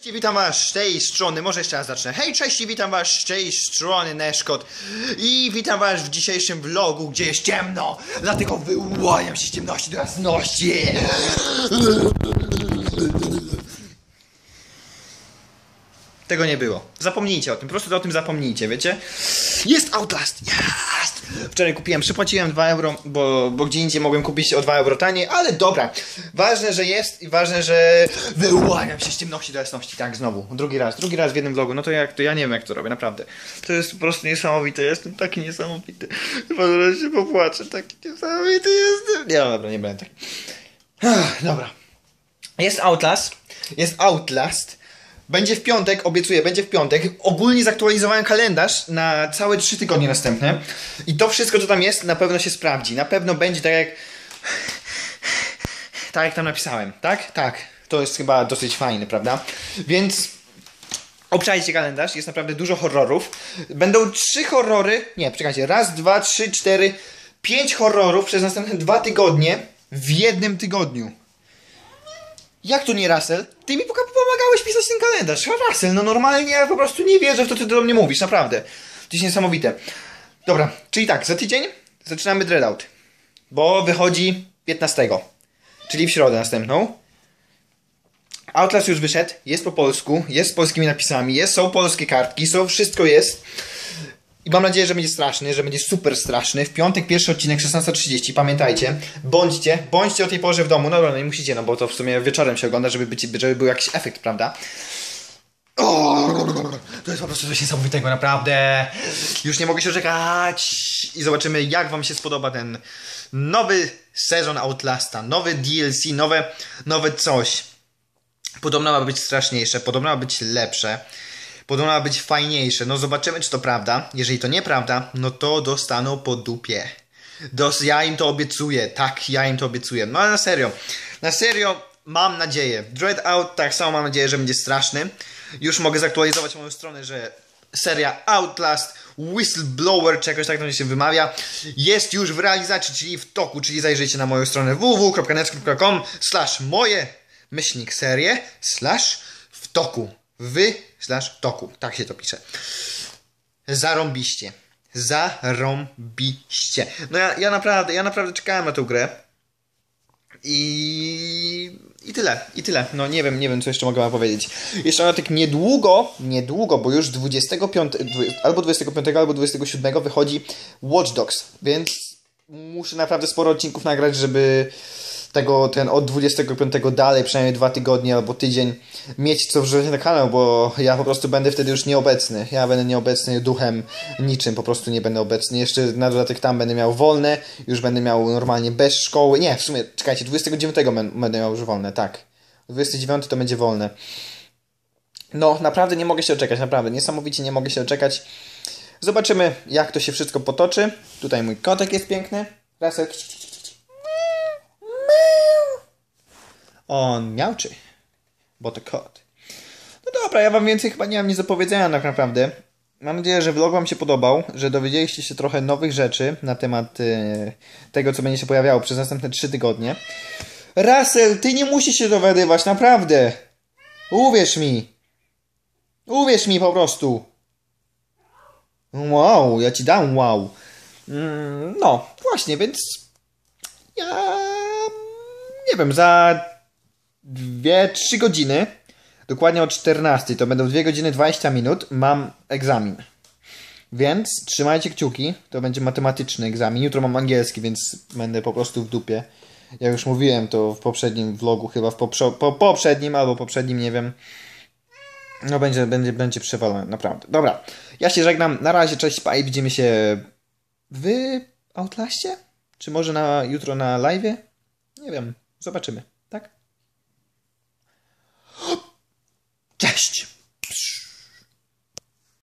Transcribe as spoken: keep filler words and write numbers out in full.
Witam was z tej strony, może jeszcze raz zacznę. Hej, cześć i witam was z tej strony Neszkot. I witam was w dzisiejszym vlogu, gdzie jest ciemno. Dlatego wyłaniam się z ciemności do jasności. Tego nie było. Zapomnijcie o tym, po prostu o tym zapomnijcie, wiecie? Jest Outlast! Jest! Wczoraj kupiłem, przypłaciłem dwa euro, bo, bo gdzie indziej mogłem kupić o dwa euro taniej, ale dobra. Ważne, że jest i ważne, że wyłaniam się z ciemności do jasności. Tak, znowu. Drugi raz, drugi raz w jednym vlogu. No to jak to ja nie wiem jak to robię, naprawdę. To jest po prostu niesamowite, jestem taki niesamowity. Chyba się popłaczę, taki niesamowity jestem. Nie, no dobra, nie będę taki. Dobra. Jest Outlast. Jest Outlast. Będzie w piątek, obiecuję, będzie w piątek. Ogólnie zaktualizowałem kalendarz na całe trzy tygodnie następne. I to wszystko, co tam jest, na pewno się sprawdzi. Na pewno będzie tak jak... Tak jak tam napisałem, tak? Tak. To jest chyba dosyć fajne, prawda? Więc... Obczajcie kalendarz, jest naprawdę dużo horrorów. Będą trzy horrory... Nie, poczekajcie. Raz, dwa, trzy, cztery... Pięć horrorów przez następne dwa tygodnie w jednym tygodniu. Jak to nie, Russell? Ty mi pomagałeś pisać ten kalendarz. Russell, no normalnie ja po prostu nie wierzę w to, co ty do mnie mówisz, naprawdę. To jest niesamowite. Dobra, czyli tak, za tydzień zaczynamy Dreadout. Bo wychodzi piętnastego. Czyli w środę następną. Outlast już wyszedł, jest po polsku, jest z polskimi napisami, jest, są polskie kartki, są, wszystko jest. I mam nadzieję, że będzie straszny, że będzie super straszny. W piątek pierwszy odcinek, szesnasta trzydzieści. Pamiętajcie, bądźcie, bądźcie o tej porze w domu. No dobra, no nie musicie, no bo to w sumie wieczorem się ogląda, żeby, być, żeby był jakiś efekt, prawda? O, to jest po prostu coś niesamowitego, naprawdę. Już nie mogę się czekać. I zobaczymy, jak wam się spodoba ten nowy sezon Outlasta. Nowy D L C, nowe, nowe coś. Podobno ma być straszniejsze, podobno ma być lepsze. Podobno ma być fajniejsze. No zobaczymy, czy to prawda. Jeżeli to nieprawda, no to dostaną po dupie. Dos ja im to obiecuję. Tak, ja im to obiecuję. No ale na serio. Na serio mam nadzieję. Dreadout tak samo mam nadzieję, że będzie straszny. Już mogę zaktualizować moją stronę, że seria Outlast Whistleblower, czy jakoś tak to się wymawia, jest już w realizacji, czyli w toku. Czyli zajrzyjcie na moją stronę w w w kropka nexcode kropka com slash moje myślnik serie slash w toku. Wy slash toku. Tak się to pisze. Zarąbiście. Zarąbiście. No ja, ja naprawdę, ja naprawdę czekałem na tę grę. I... I tyle. I tyle. No nie wiem, nie wiem co jeszcze mogę wam powiedzieć. Jeszcze na tak niedługo, niedługo, bo już dwudziestego piątego, albo dwudziestego piątego, albo dwudziestego siódmego wychodzi Watch Dogs. Więc muszę naprawdę sporo odcinków nagrać, żeby... tego, ten od dwudziestego piątego dalej, przynajmniej dwa tygodnie albo tydzień mieć co wrzucić na kanał, bo ja po prostu będę wtedy już nieobecny. Ja będę nieobecny duchem niczym, po prostu nie będę obecny. Jeszcze na dodatek tam będę miał wolne, już będę miał normalnie bez szkoły. Nie, w sumie, czekajcie, dwudziestego dziewiątego będę miał już wolne, tak. dwudziestego dziewiątego to będzie wolne. No, naprawdę nie mogę się doczekać, naprawdę. Niesamowicie nie mogę się doczekać. Zobaczymy, jak to się wszystko potoczy. Tutaj mój kotek jest piękny. Russell. On miałczy, bo to kot. No dobra, ja wam więcej chyba nie mam nic do powiedzenia tak naprawdę. Mam nadzieję, że vlog wam się podobał, że dowiedzieliście się trochę nowych rzeczy na temat yy, tego, co będzie się pojawiało przez następne trzy tygodnie. Russell, ty nie musisz się dowiadywać, naprawdę. Uwierz mi. Uwierz mi po prostu. Wow, ja ci dam wow. Mm, no, właśnie, więc ja... Nie wiem, za dwie trzy godziny, dokładnie o czternastej, to będą dwie godziny dwadzieścia minut, mam egzamin. Więc trzymajcie kciuki, to będzie matematyczny egzamin. Jutro mam angielski, więc będę po prostu w dupie. Jak już mówiłem to w poprzednim vlogu, chyba w poprze po poprzednim albo poprzednim, nie wiem. No będzie, będzie, będzie przewalone, naprawdę. Dobra, ja się żegnam, na razie, cześć, pa i widzimy się w Outlaście? Czy może na jutro na live'ie? Nie wiem. Zobaczymy, tak? Cześć!